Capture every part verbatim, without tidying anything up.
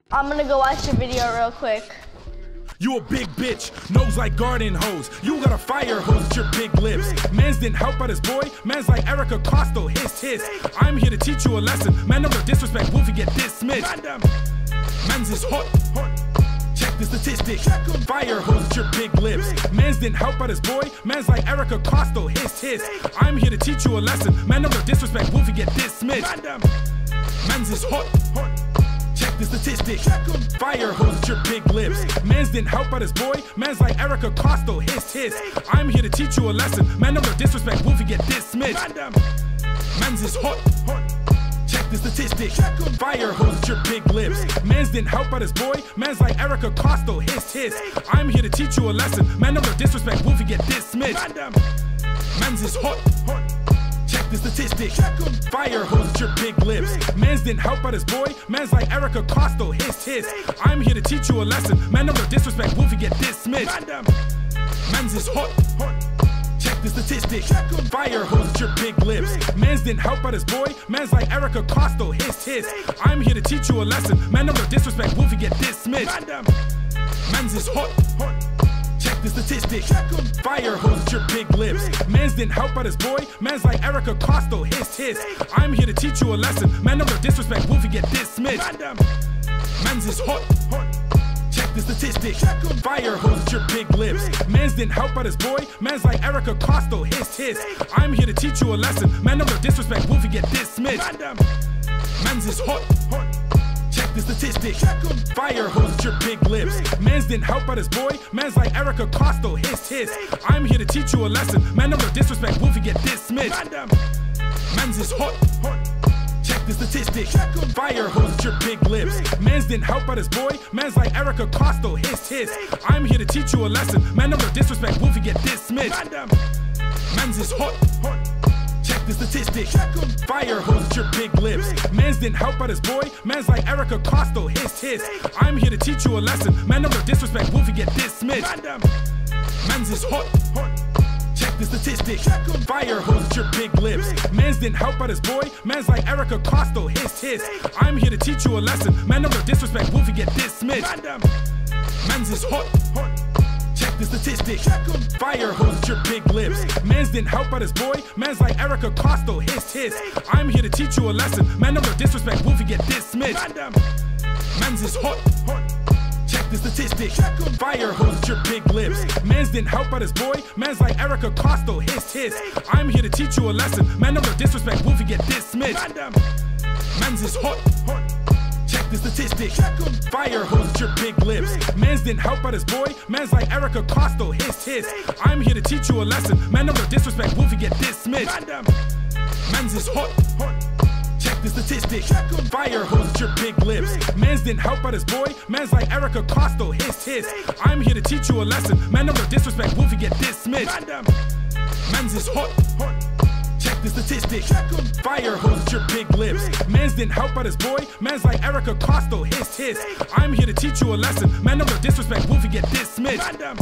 I'm gonna go watch your video real quick. You a big bitch, nose like garden hose. You got a fire hose with your big lips. Mans didn't help out his boy, man's like Erica Costo, hiss hiss. I'm here to teach you a lesson, man never disrespect, Wolfie get dismissed. Man's is hot, hot. Check the statistics, fire hose with your big lips. Mans didn't help out his boy, man's like Erica Costo, hiss hiss. I'm here to teach you a lesson, man never disrespect, Wolfie get dismissed. Man's is hot, hot. Check the statistics, fire hose with your big lips. Mans didn't help out his boy, man's like Erica Costo, hiss hiss. I'm here to teach you a lesson, man never disrespect, Wolfie get dismissed. Man's is hot, hot. Check the statistics, fire hose with your big lips. Mans didn't help out his boy, man's like Erica Costo, hiss hiss. I'm here to teach you a lesson, man never disrespect, Wolfie get dismissed. Man's is hot, hot. Check the statistics, fire hose with your big lips. Mans didn't help out his boy, man's like Erica Costo, hiss hiss. I'm here to teach you a lesson, man never disrespect, Wolfie get dismissed. Man's is hot, hot. Check the statistics, fire hose with your big lips. Mans didn't help out his boy, man's like Erica Costo, hiss hiss. I'm here to teach you a lesson, man never disrespect, Wolfie get dismissed. Man's is hot, hot. Check the statistics, fire hose with your big lips. Mans didn't help out his boy, man's like Erica Costo, hiss hiss. I'm here to teach you a lesson, man never disrespect, Wolfie get dismissed. Man's is hot, hot. Check the statistics, fire hose with your big lips. Mans didn't help out his boy, man's like Erica Costo, hiss hiss. I'm here to teach you a lesson, man never disrespect, Wolfie get dismissed. Man's is hot, hot. Check the statistics, fire hose with your big lips. Mans didn't help out his boy, man's like Erica Costo, hiss hiss. I'm here to teach you a lesson, man never disrespect, Wolfie get dismissed. Man's is hot, hot. Check the statistics, fire hose with your big lips. Mans didn't help out his boy, man's like Erica Costo, hiss hiss. I'm here to teach you a lesson, man never disrespect, Wolfie get dismissed. Man's is hot, hot. Check the statistics, fire hose with your big lips. Mans didn't help out his boy, man's like Erica Costo, hiss hiss. I'm here to teach you a lesson, man never disrespect, Wolfie get dismissed. Man's is hot, hot. Check the statistics, fire hose with your big lips. Mans didn't help out his boy, man's like Erica Costo, hiss hiss. I'm here to teach you a lesson, man never disrespect, Wolfie get dismissed. Man's is hot, hot. Check the statistics, fire hose with your big lips. Mans didn't help out his boy, man's like Erica Costo, hiss hiss. I'm here to teach you a lesson, man never disrespect, Wolfie get dismissed. Man's is hot, hot. Check the statistics, fire hose with your big lips. Mans didn't help out his boy, man's like Erica Costo, hiss hiss. I'm here to teach you a lesson, man never disrespect, Wolfie get dismissed. Man's is hot, hot. Check the statistics, fire hose with your big lips. Mans didn't help out his boy, man's like Erica Costo, hiss hiss. I'm here to teach you a lesson, man never disrespect, Wolfie get dismissed. Man's is hot, hot. Check the statistics, fire hose with your big lips. Mans didn't help out his boy, man's like Erica Costo, hiss hiss. I'm here to teach you a lesson, man never disrespect, Wolfie get dismissed. Man's is hot, hot. Check the statistics, fire hose with your big lips. Mans didn't help out his boy, man's like Erica Costo, hiss hiss. I'm here to teach you a lesson, man never disrespect, Wolfie get dismissed.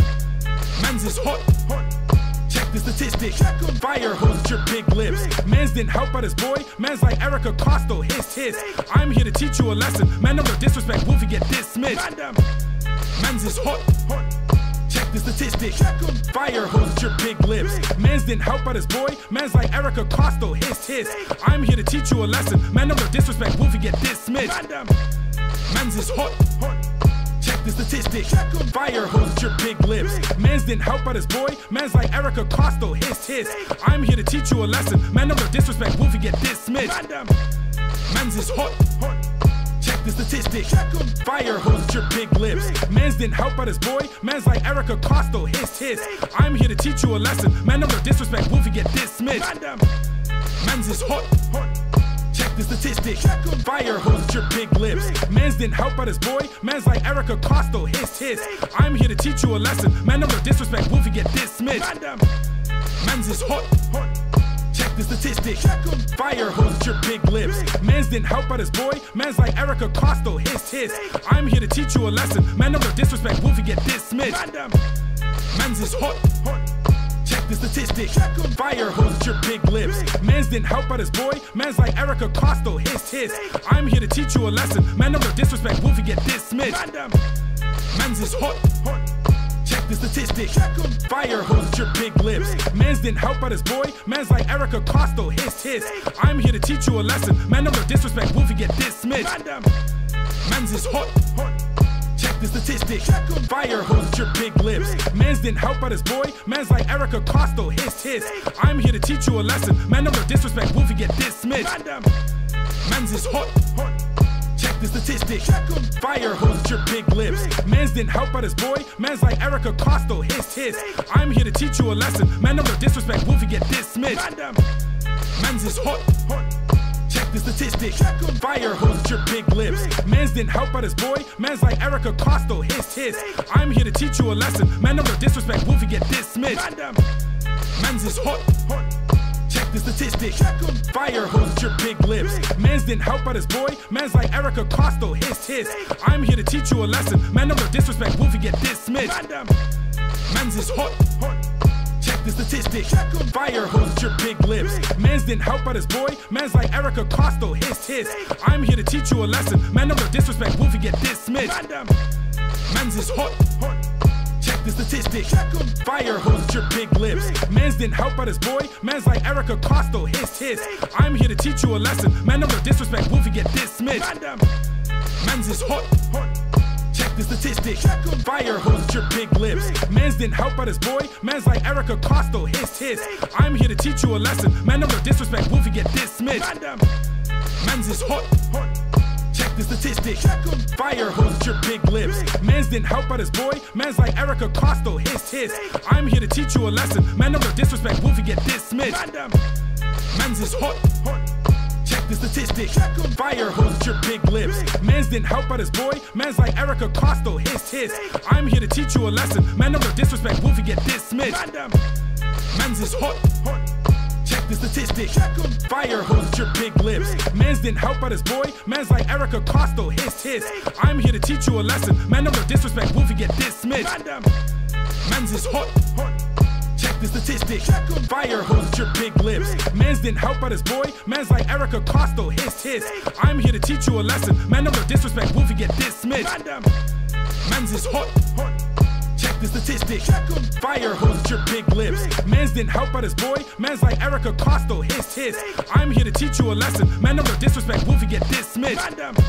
Man's is hot, hot. Check the statistics, fire hose with your big lips. Mans didn't help out his boy, man's like Erica Costo, hiss hiss. I'm here to teach you a lesson, man never disrespect, Wolfie get dismissed. Man's is hot, hot. Check the statistics, fire hose with your big lips. Mans didn't help out his boy, man's like Erica Costo, hiss hiss. I'm here to teach you a lesson, man never disrespect, Wolfie get dismissed. Man's is hot, hot. Check the statistics, fire hose with your big lips. Mans didn't help out his boy, man's like Erica Costo, hiss hiss. I'm here to teach you a lesson, man never disrespect, Wolfie get dismissed. Man's is hot, hot. Check the statistics, fire hose with your big lips. Mans didn't help out his boy, man's like Erica Costo, hiss hiss. I'm here to teach you a lesson, man never disrespect, Wolfie get dismissed. Man's is hot, hot. Check the statistics, fire hose with your big lips. Mans didn't help out his boy, man's like Erica Costo, hiss hiss. I'm here to teach you a lesson, man never disrespect, Wolfie get dismissed. Man's is hot, hot. Check the statistics, fire hose with your big lips. Mans didn't help out his boy, man's like Erica Costo, hiss hiss. I'm here to teach you a lesson, man never disrespect, Wolfie get dismissed. Man's is hot, hot. Check Check the statistics. Fire hose at your big lips. Mans didn't help out his boy. Mans like Erica Costo. Hiss, hiss. I'm here to teach you a lesson. Man, no disrespect. Wolfie get dismissed. Mans is hot. Check the statistics. Fire hose at your big lips. Mans didn't help out his boy. Mans like Erica Costo. Hiss, hiss. I'm here to teach you a lesson. Man, no disrespect. Wolfie get dismissed. Mans is hot. Check the statistics. Fire hose at your big lips. Mans didn't help out his boy. Mans like Erica Costo. Hiss, hiss. I'm here to teach you a lesson. Man, no disrespect. Wolfie get dismissed. Mans is hot. Check the statistics. Fire hose at your big lips. Mans didn't help out his boy. Mans like Erica Costo. Hiss, hiss. I'm here to teach you a lesson. Man, no disrespect. Wolfie get dismissed. Mans is hot. Check the statistics. Fire hose at your big lips. Mans didn't help out his boy. Mans like Erica Costo. Hiss, hiss. I'm here to teach you a lesson. Man, no disrespect. Wolfie get dismissed. Mans is hot. Check the statistics. Fire hose at your big lips. Mans didn't help out his boy. Mans like Erica Costo. Hiss, hiss. I'm here to teach you a lesson. Man, no disrespect. Wolfie get dismissed. Mans is hot. Check the statistics. Fire hose at your big lips. Mans didn't help out his boy. Mans like Erica Costo. Hiss, hiss. I'm here to teach you a lesson. Man, no disrespect. Wolfie get dismissed. Mans is hot. Check the statistics. Fire hose at your big lips. Mans didn't help out his boy. Mans like Erica Costo. Hiss, hiss. I'm here to teach you a lesson. Man, no disrespect. Wolfie get dismissed. Mans is hot. Check the statistics. Fire hose at your big lips. Mans didn't help out his boy. Mans like Erica Costo. Hiss, hiss. I'm here to teach you a lesson. Man, no disrespect. Wolfie get dismissed. Mans is hot. Check the statistics. Fire hose at your big lips. Mans didn't help out his boy. Mans like Erica Costo. Hiss, hiss. I'm here to teach you a lesson. Man, no disrespect. Wolfie get dismissed. Mans is hot. Check the statistics. Fire hose at your big lips. Mans didn't help out his boy. Mans like Erica Costo. Hiss, hiss. I'm here to teach you a lesson. Man, no disrespect. Wolfie get dismissed. Mans is hot. Check the statistics. Fire hose at your big lips. Mans didn't help out his boy. Mans like Erica Costo. Hiss, hiss. I'm here to teach you a lesson. Man, no disrespect. Wolfie get dismissed. Mans is hot. Check the statistics. Fire hose at your big lips. Mans didn't help out his boy. Mans like Erica Costo. Hiss, hiss. I'm here to teach you a lesson. Man, no disrespect. Wolfie get dismissed. Mans is hot. Check the statistics. Fire hose at your big lips. Mans didn't help out his boy. Mans like Erica Costo. Hiss, hiss. I'm here to teach you a lesson. Man, no disrespect. Wolfie get dismissed.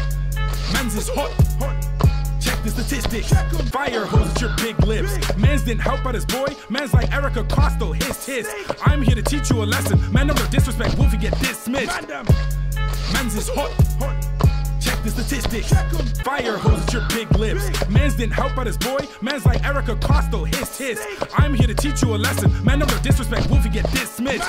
Mans is hot. Check the statistics. Fire hose at your big lips. Mans didn't help out his boy. Mans like Erica Costo. Hiss, hiss. I'm here to teach you a lesson. Man, no disrespect. Wolfie get dismissed. Mans is hot. Check the statistics. Fire hose at your big lips. Mans didn't help out his boy. Mans like Erica Costo. Hiss, hiss. I'm here to teach you a lesson. Man, no disrespect. Wolfie get dismissed.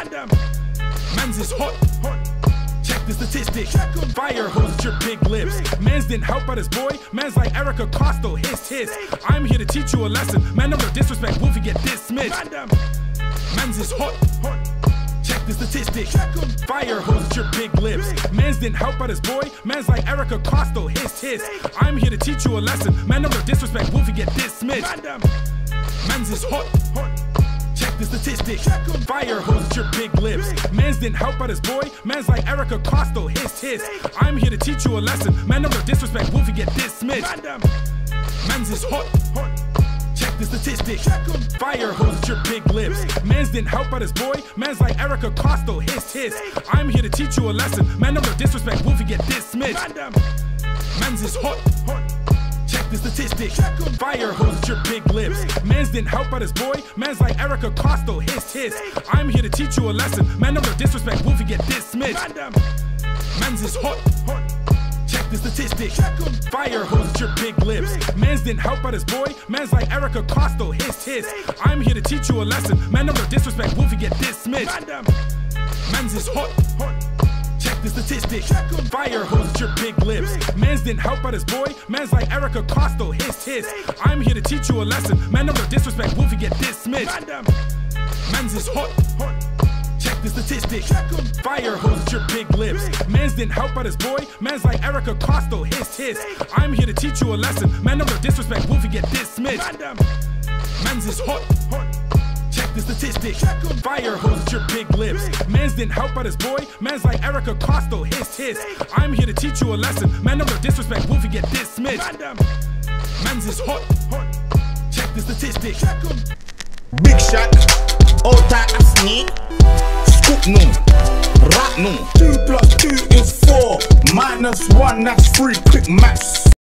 Mans is hot. Check the statistics. Fire hose at your big lips. Mans didn't help out his boy. Mans like Erica Costo. Hiss, hiss. I'm here to teach you a lesson. Man, no disrespect. Wolfie get dismissed. Mans is hot. Check the statistics. Fire hose at your big lips. Mans didn't help out his boy. Mans like Erica Costo. Hiss, hiss. I'm here to teach you a lesson. Man, no disrespect. Wolfie get dismissed. Mans is hot. Check the statistics. Fire hose at your big lips. Mans didn't help out his boy. Mans like Erica Costo. Hiss, hiss. I'm here to teach you a lesson. Man, no disrespect. Wolfie get dismissed. Mans is hot. Check the statistics. Fire hose at your big lips. Mans didn't help out his boy. Mans like Erica Costo. Hiss, hiss. I'm here to teach you a lesson. Man, no disrespect. Wolfie get dismissed. Mans is hot. Check the statistics. Fire hose at your big lips. Mans didn't help out his boy. Mans like Erica Costo. Hiss, hiss. I'm here to teach you a lesson. Man, no disrespect. Wolfie get dismissed. Mans is hot. Check the statistics. Fire hose at your big lips. Mans didn't help out his boy. Mans like Erica Costo. Hiss, hiss. I'm here to teach you a lesson. Man, no disrespect. Wolfie get dismissed. Mans is hot. Check the statistics. Fire hose at your big lips. Mans didn't help out his boy. Mans like Erica Costo. Hiss, hiss. I'm here to teach you a lesson. Man, no disrespect. Wolfie get dismissed. Mans is hot. Check the statistics. Fire hose at your big lips. Mans didn't help out his boy. Mans like Erica Costo. Hiss, hiss. I'm here to teach you a lesson. Man, no disrespect. Wolfie get dismissed. Mans is hot. Check the statistics. Fire hose at your big lips. Mans didn't help out his boy. Man's like Erica Costello, hiss, hiss. I'm here to teach you a lesson. Man, don't disrespect Wolfie, get dismissed. Man's is hot, hot. Check the statistics. Big shot, all tight I sneak. Scoop no, rap no. Two plus two is four, minus one, that's three. Quick maths.